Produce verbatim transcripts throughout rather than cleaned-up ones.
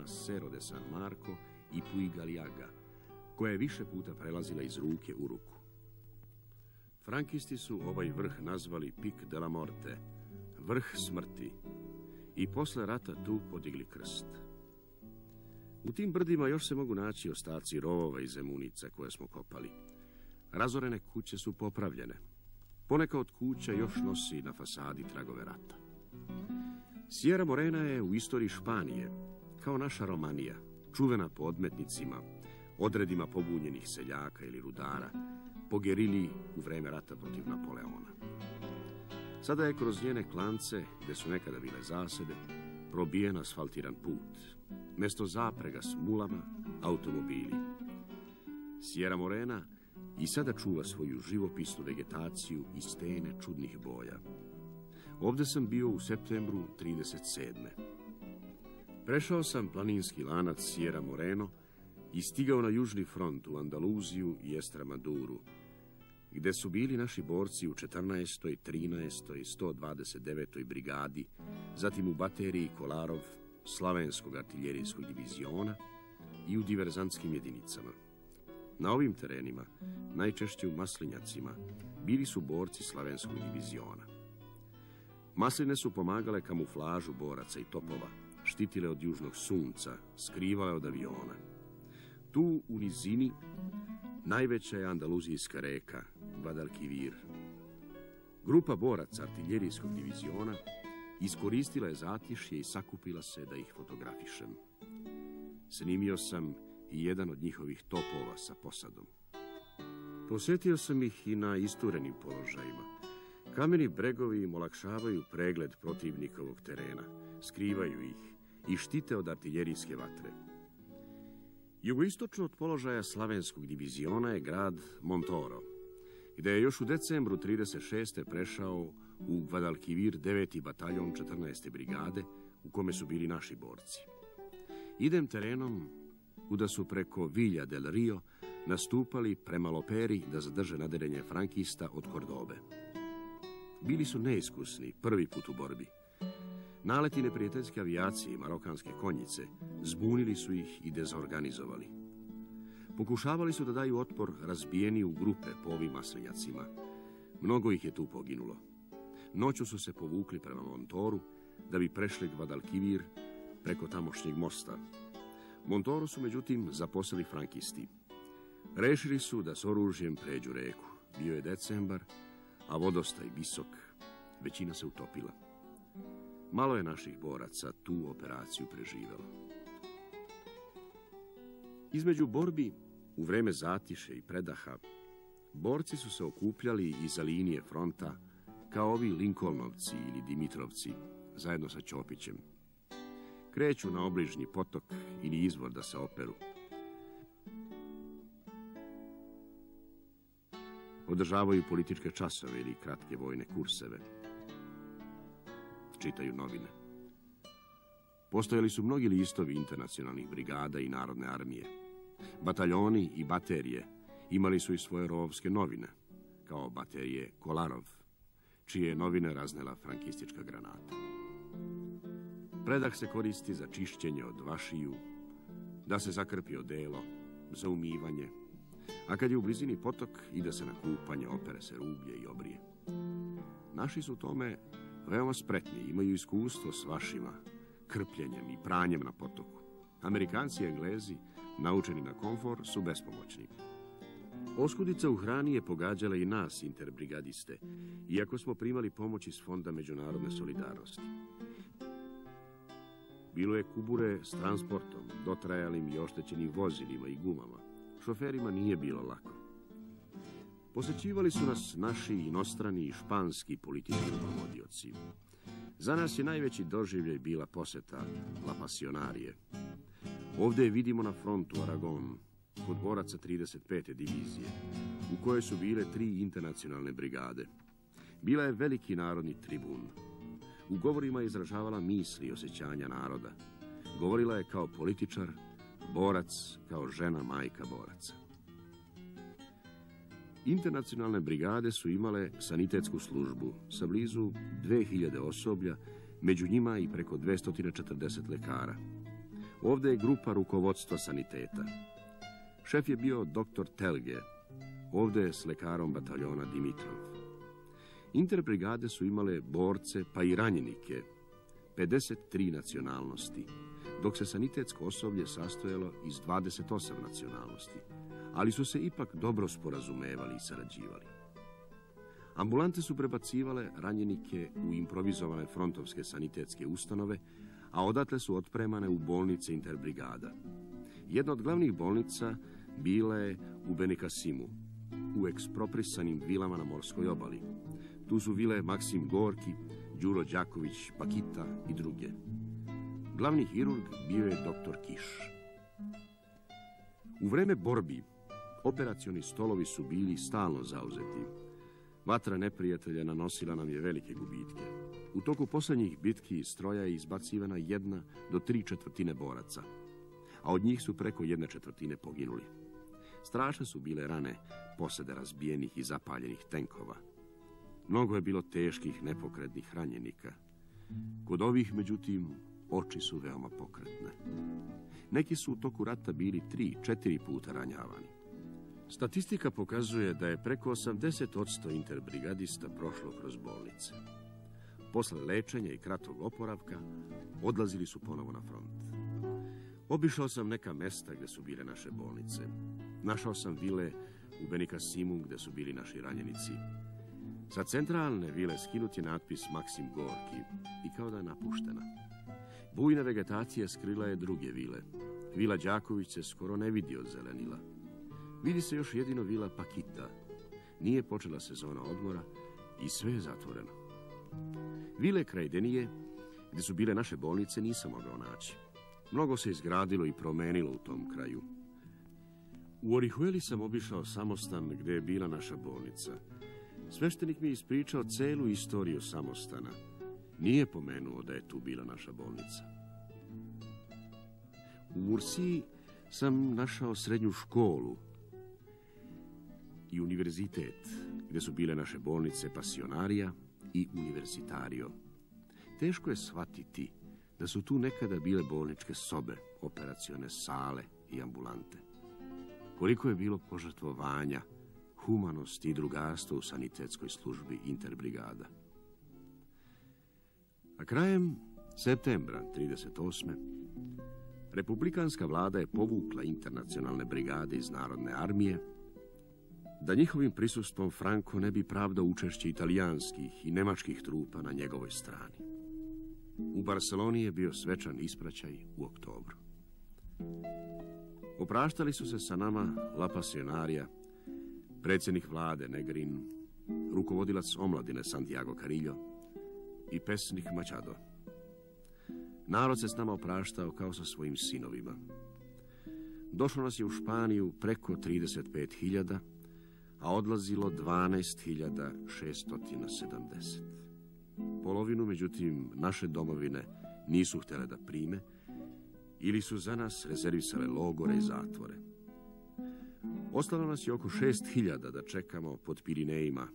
Cerro de San Marco i Puig Galiaga, koja je više puta prelazila iz ruke u ruku. Frankisti su ovaj vrh nazvali Pic de la Morte, vrh smrti, i posle rata tu podigli krst. U tim brdima još se mogu naći ostaci rovova i zemunica koje smo kopali. Razorene kuće su popravljene. Poneka od kuća još nosi na fasadi tragove rata. Sierra Morena je u istoriji Španije, kao naša Romanija, čuvena po odmetnicima, odredima pobunjenih seljaka ili rudara, po geriliji u vreme rata protiv Napoleona. Sada je kroz njene klance, gde su nekada bile zasede, probijen asfaltiran put. Mesto zaprega s mulama, automobili. Sierra Morena i sada čuva svoju živopisnu vegetaciju i stene čudnih boja. Ovde sam bio u septembru trideset sedme. Prešao sam planinski lanac Sierra Moreno i stigao na južni front u Andaluziju i Estremaduru, gde su bili naši borci u četrnaestoj, trinaestoj, sto dvadeset devetoj brigadi, zatim u bateriji Kolarov slavenskog artiljerijskog diviziona i u diverzantskim jedinicama. Na ovim terenima, najčešće u Maslinjacima, bili su borci slavenskog diviziona. Masline su pomagale kamuflažu boraca i topova, štitile od južnog sunca, skrivale od aviona. Tu u nizini najveća je andaluzijska reka, Guadalquivir. Grupa boraca artiljerijskog diviziona iskoristila je zatišje i sakupila se da ih fotografišem. Snimio sam i jedan od njihovih topova sa posadom. Posjetio sam ih i na isturenim položajima. Kameni bregovi im olakšavaju pregled protivnikovog terena, skrivaju ih i štite od artiljerijske vatre. Jugoistočno od položaja slavenskog diviziona je grad Montoro, gde je još u decembru trideset šeste prešao u Guadalquivir deveti bataljon četrnaeste brigade, u kome su bili naši borci. Idem terenom kuda su preko Villa del Rio nastupali prema Loperi da zadrže nadirenje frankista od Kordobe. Bili su neiskusni, prvi put u borbi. Naleti neprijateljske avijacije i marokanske konjice zbunili su ih i dezorganizovali. Pokušavali su da daju otpor razbijeni u grupe po ovim maslinjacima. Mnogo ih je tu poginulo. Noću su se povukli prema Montoru da bi prešli Guadalquivir preko tamošnjeg mosta. Montoru su međutim zaposlili frankisti. Rešili su da s oružjem pređu reku. Bio je decembar, a vodostaj visok, većina se utopila. Malo je naših boraca tu operaciju preživelo. Između borbi, u vreme zatiše i predaha, borci su se okupljali iza linije fronta kao ovi Lincolnovci ili Dimitrovci, zajedno sa Ćopićem. Kreću na obližnji potok ili izvor da se operu. Održavaju političke časove ili kratke vojne kurseve. Čitaju novine. Postojali su mnogi listovi internacionalnih brigada i narodne armije. Bataljoni i baterije imali su i svoje rovovske novine, kao baterije Kolarov, čije je novine raznela frankistička granata. Predah se koristi za čišćenje od vašiju, da se zakrpi odelo, za umivanje, a kad je u blizini potok, ide se na kupanje, opere se rublje i obrije. Naši su tome veoma spretni, imaju iskustvo s vašima, krpljenjem i pranjem na potoku. Amerikanci i Englezi, naučeni na komfor, su bespomoćni. Oskudica u hrani je pogađala i nas, interbrigadiste, iako smo primali pomoć iz Fonda međunarodne solidarnosti. Bilo je kubure s transportom, dotrajalim i oštećenim vozilima i gumama. Šoferima nije bilo lako. Posećivali su nas naši inostrani i španski politički rukovodioci. Za nas je najveći doživljaj bila poseta La Pasionarije. Ovdje je vidimo na frontu Aragon, kod boraca trideset pete divizije, u kojoj su bile tri internacionalne brigade. Bila je veliki narodni tribun. U govorima je izražavala misli i osjećanja naroda. Govorila je kao političar, borac, kao žena, majka boraca. Internacionalne brigade su imale sanitetsku službu sa blizu dve hiljade osoblja, među njima i preko dvesta četrdeset lekara. Ovdje je grupa rukovodstva saniteta. Šef je bio doktor Telge, ovdje je s lekarom bataljona Dimitrov. Interbrigade su imale borce pa i ranjenike, pedeset tri nacionalnosti, dok se sanitetsko osoblje sastojalo iz dvadeset osam nacionalnosti, ali su se ipak dobro sporazumevali i sarađivali. Ambulante su prebacivale ranjenike u improvizovane frontovske sanitetske ustanove, a odatle su otpremane u bolnice interbrigada. Jedna od glavnih bolnica bila je u Benikasimu, u eksproprisanim vilama na morskoj obali. Tu su vile Maksim Gorki, Đuro Đaković, Pakita i druge. Glavni hirurg bio je doktor Kiš. U vreme borbi operacioni stolovi su bili stalno zauzeti. Vatra neprijatelja nanosila nam je velike gubitke. U toku posljednjih bitki iz stroja je izbacivana jedna do tri četvrtine boraca, a od njih su preko jedne četvrtine poginuli. Strašne su bile rane posede razbijenih i zapaljenih tenkova. Mnogo je bilo teških, nepokretnih ranjenika. Kod ovih, međutim, oči su veoma pokretne. Neki su u toku rata bili tri, četiri puta ranjavani. Statistika pokazuje da je preko osamdeset posto interbrigadista prošlo kroz bolnice. Posle lečenja i kratkog oporavka odlazili su ponovo na front. Obišao sam neka mesta gdje su bile naše bolnice. Našao sam vile u Benikasimu gdje su bili naši ranjenici. Sa centralne vile skinut je natpis Maksim Gorki i kao da je napuštena. Bujna vegetacija skrila je druge vile. Vila Đaković se skoro ne vidi od zelenila. Vidi se još jedino vila Pakita. Nije počela sezona odmora i sve je zatvoreno. Vile kraj Denije, gdje su bile naše bolnice, nisam mogao naći. Mnogo se izgradilo i promenilo u tom kraju. U Orihueli sam obišao samostan gdje je bila naša bolnica. Sveštenik mi je ispričao celu istoriju samostana. Nije pomenuo da je tu bila naša bolnica. U Mursiji sam našao srednju školu i univerzitet, gdje su bile naše bolnice Pasionarija i Universitario. Teško je shvatiti da su tu nekada bile bolničke sobe, operacione sale i ambulante. Koliko je bilo požrtvovanja, humanosti i drugarstva u sanitetskoj službi interbrigada. A krajem septembra trideset osme. republikanska vlada je povukla internacionalne brigade iz Narodne armije da njihovim prisustvom Franco ne bi pravdao učešće italijanskih i nemačkih trupa na njegovoj strani. U Barceloni je bio svečan ispraćaj u oktobru. Opraštali su se sa nama La Pasionarija, predsjednik vlade Negrin, rukovodilac omladine Santiago Carillo i pesnik Machado. Narod se s nama opraštao kao sa svojim sinovima. Došlo nas je u Španiju preko trideset pet hiljada, a odlazilo dvanaest hiljada šeststo sedamdeset. Polovinu, međutim, naše domovine nisu htjele da prime ili su za nas rezervisale logore i zatvore. Ostalo nas je oko šest hiljada da čekamo pod Pirinejima.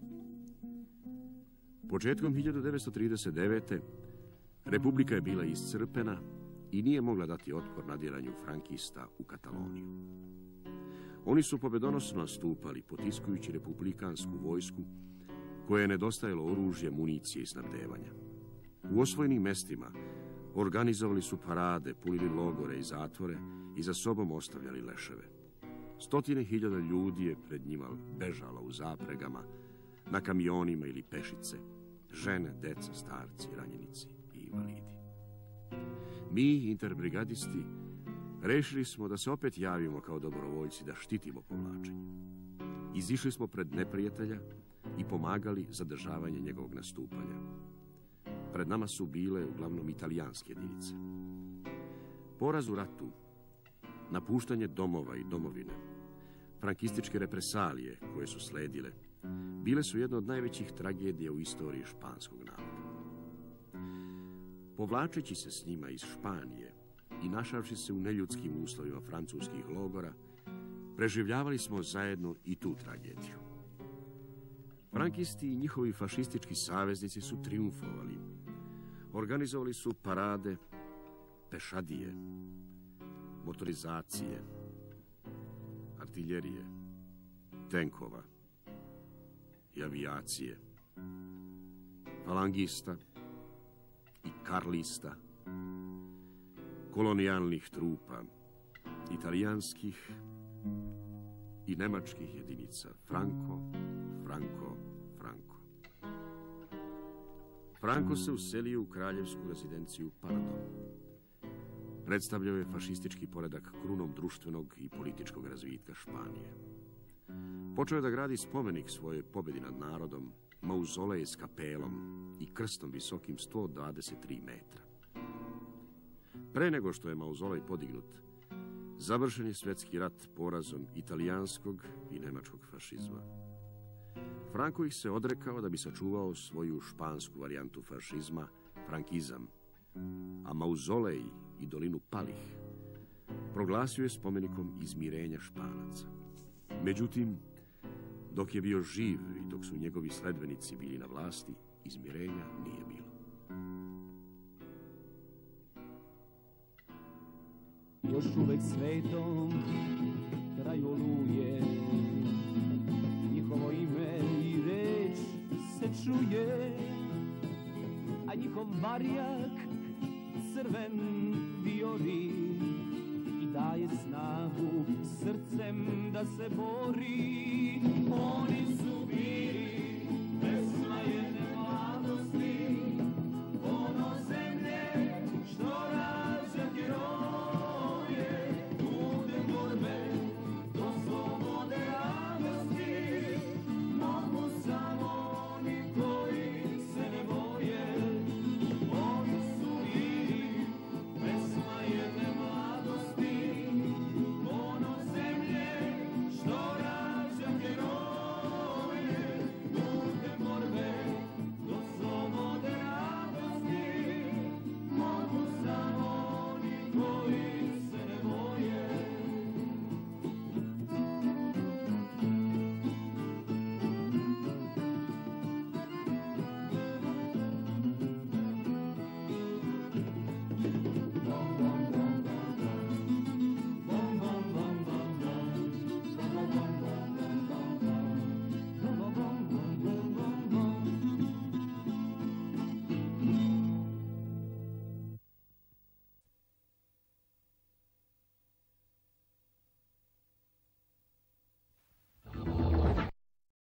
Početkom hiljadu devetsto trideset devete. Republika je bila iscrpena i nije mogla dati otpor nadiranju frankista u Kataloniju. Oni su pobedonosno nastupali, potiskujući republikansku vojsku, koje je nedostajalo oružje, municije i snabdevanja. U osvojenim mestima organizovali su parade, punili logore i zatvore i za sobom ostavljali leševe. Stotine hiljada ljudi je pred njima bežalo u zapregama, na kamionima ili pešice, žene, deca, starci, ranjenici i invalidi. Mi, interbrigadisti, rešili smo da se opet javimo kao dobrovoljci da štitimo povlačenje. Izišli smo pred neprijatelja i pomagali zadržavanje njegovog nastupanja. Pred nama su bile uglavnom italijanske jedinice. Poraz u ratu, napuštanje domova i domovine, frankističke represalije koje su sledile, bile su jedna od najvećih tragedija u istoriji španskog naroda. Povlačeći se s njima iz Španije i našavši se u neljudskim uslovima francuskih logora, preživljavali smo zajedno i tu tragediju. Frankisti i njihovi fašistički saveznici su triumfovali. Organizovali su parade, pešadije, motorizacije, artiljerije, tenkova i avijacije, falangista i karlista, kolonijalnih trupa, italijanskih i nemačkih jedinica. Franko, Franko, Franko. Franko se uselio u kraljevsku rezidenciju Pardo. Predstavljao je fašistički poredak krunom društvenog i političkog razvitka Španije. Počeo je da gradi spomenik svojoj pobedi nad narodom, mauzolej s kapelom i krstom visokim sto dvadeset tri metra. Pre nego što je mauzolej podignut, završen je svjetski rat porazom italijanskog i nemačkog fašizma. Franko ih se odrekao da bi sačuvao svoju špansku varijantu fašizma, frankizam, a mauzolej i dolinu Palih proglasio je spomenikom izmirenja Španaca. Međutim, dok je bio živ i dok su njegovi sledbenici bili na vlasti, izmirenja nije bilo. Još uvek svetom traju oluje, njihovo ime i reč se čuje, a njihov barjak crven vijori i daje snagu srcem da se bori. Oni su bili